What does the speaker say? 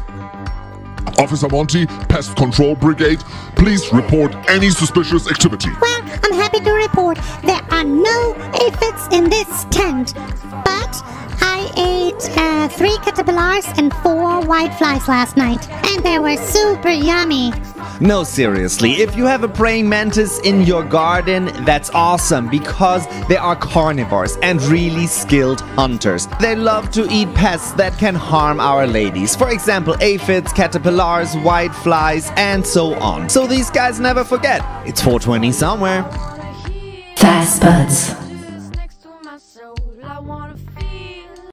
Officer Monty, Pest Control Brigade, please report any suspicious activity. Well, I'm happy to report there are no aphids in this tent, but I ate 3 caterpillars and 4 whiteflies last night, and they were super yummy. No, seriously, if you have a praying mantis in your garden, that's awesome because they are carnivores and really skilled hunters. They love to eat pests that can harm our ladies. For example, aphids, caterpillars, whiteflies, and so on. So these guys never forget. It's 420 somewhere. Fast Buds.